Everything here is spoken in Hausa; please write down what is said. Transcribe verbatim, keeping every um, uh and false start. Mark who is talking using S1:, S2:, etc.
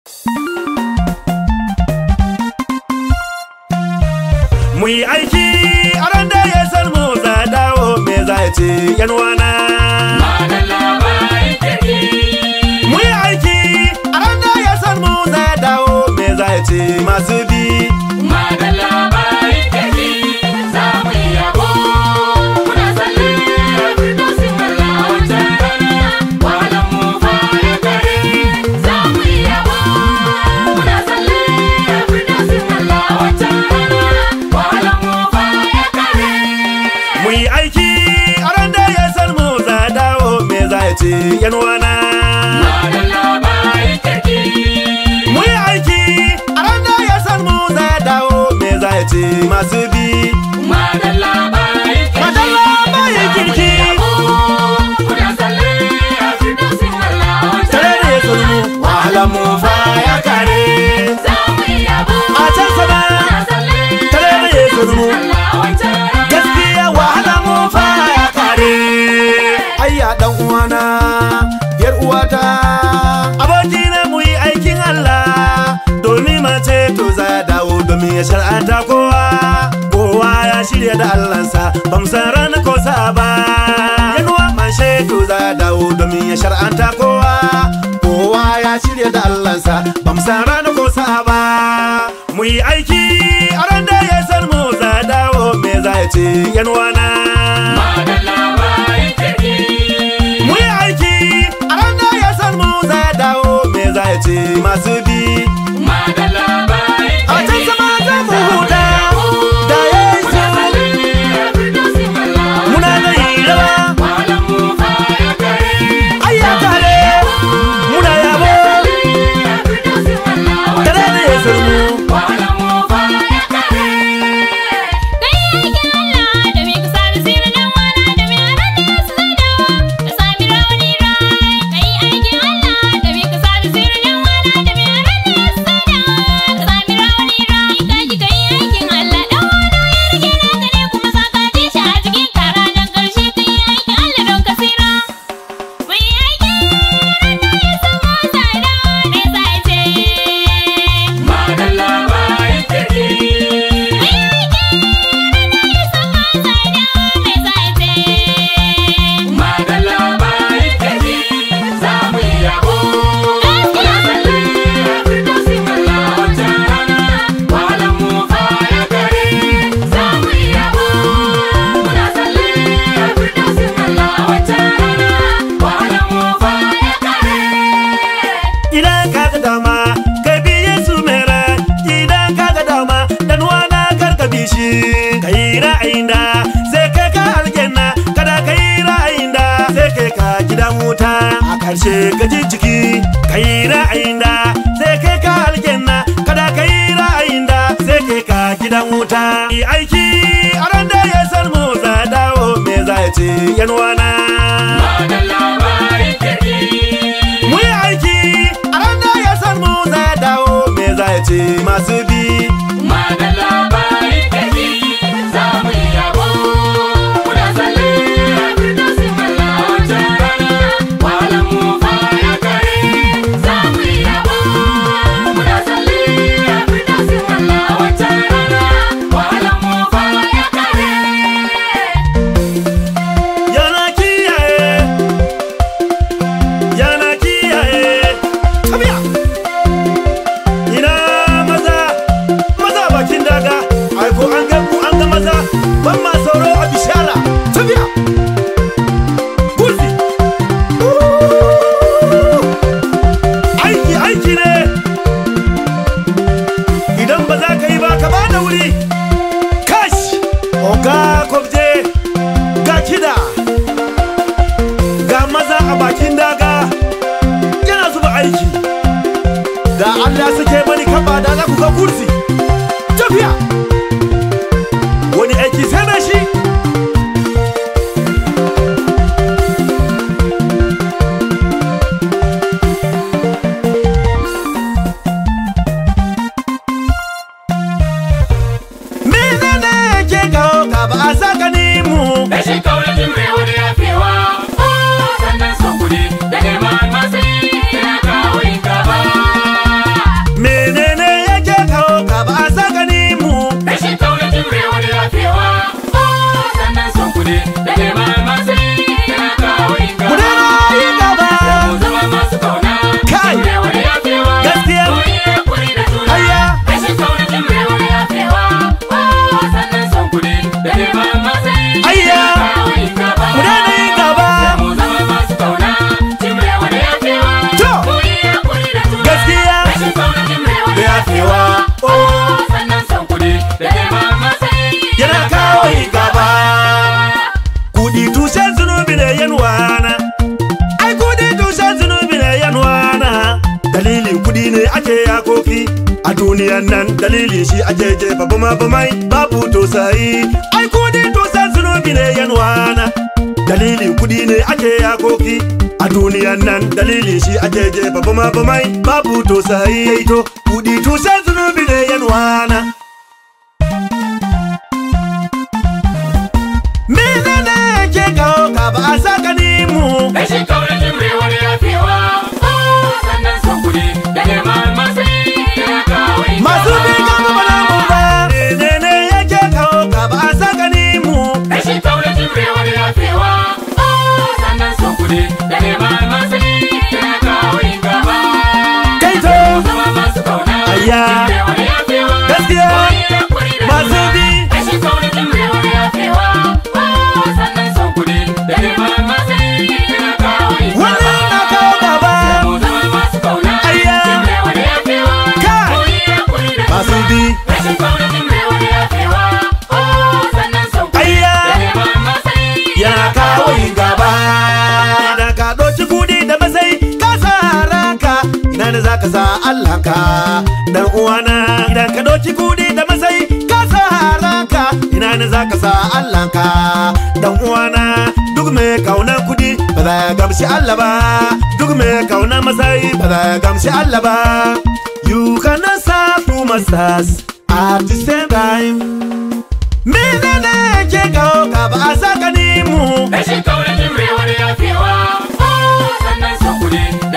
S1: Mu yi aiki a ran da ya san mu za dawo me za ya ce yan wana. Mu yi aiki a ran da ya san mu za dawo me za ya ce masu bi. Yan wana mu yi aiki a ran da ya san mu za dawo me za ya ce masu bi. Madalla bayan kirki tare da ya san mu wahala mu fa ya kare. A can sama tare da ya san mu gaskiya wahala mu fa ya kare. Ayya dan uwana yar uwata abokina mu yi aikin Allah domin mace to za dawo domin ya shar'anta kowa kowa ya shirya da Allahnsa bam san rana ko sa ba. Yanuwa mace to za dawo domin ya shar'anta kowa kowa ya shirya da Allahnsa bam san rana ko sa ba. Mu yi aiki a ran da ya san mu za dawo me za ya ce yanuwa na. Masu bi a can sama za mu huta da Yesu muna da yi rawa ayya kare muna yabo tare da Yesu mu. Kai ra'ayinda sai kai ka aljanna kada kai ra'ayinda sai kai ka gidan wuta a karshe ka ji jiki. Kai ra'ayinda sai kai ka aljanna kada kai ra'ayinda sai kai ka gidan wuta. Yi aiki a ran da ya san mu za dawo me za ya ce yan wana. Mu yi aiki a ran da ya san mu za dawo me za ya ce masu bi. Ga kwabje ga kida ga maza a bakin daga yana zuba aiki da Allah suke mani kaba da za ku ga kursi tafiya wani aiki sai na shi.
S2: Rashin kaunar jimre wani ya fewa, sannan son kuɗi da girman matsayi yana kawo yin gaba.
S1: ne ake yakoki a duniyan nan, dalili shi ake jefa bama bamai babu tosayi. Ai kudi tosan zunubi ne yanwana, dalili kudi ne ake yakoki a duniyan nan, dalili shi ake jefa bama bamai babu tosayi. To kudi tosan zunubi ne yanwana. Menene ke kawo ka ba a saka ni mu?
S2: Rashin kaurin mai wani yafewa. Sannan son kudi da neman matsayi yana kawo ingaba.
S1: Masu bi gaba ba na mu ba. Menene yake kawo ka ba a saka ni mu?
S2: Rashin kaurin mai wani yafewa. Sannan son kudi da neman matsayi yana kawo ingaba.
S1: Kai to
S2: Zama masu kauna.
S1: Ayya.
S2: Mai wani yafewa.
S1: Gaskiya. Masu bi.
S2: Rashin kaurin mai wani yafewa. Sannan son kudi da neman matsayi yana kawo ingaba.
S1: Wannan na kawo gaba.
S2: Zama masu kauna.
S1: Ayya.
S2: Mai wani yafewa.
S1: Kai. Masu bi.
S2: Rashin kaurin mai wani yafewa. Sannan son kudi
S1: Ayya.
S2: da neman matsayi
S1: Yana kawo gaba. Idan ka ɗauki kudi da masai ka sa ranka, ina ne za ka sa Allahnka dan uwana. Idan ka ɗauki kudi da masai ka sa ranka, ina ne za ka sa Allahnka dan uwana. Duk mai kaunan kudi ba za ya gamshi Allah ba, duk mai kaunan masai ba za ya gamshi Allah ba. You cannot serve two masters at the same time. Menene ke kawo ka ba a saka ni mu?
S2: Rashin kaurin mai wani yafewa. Sannan son kudi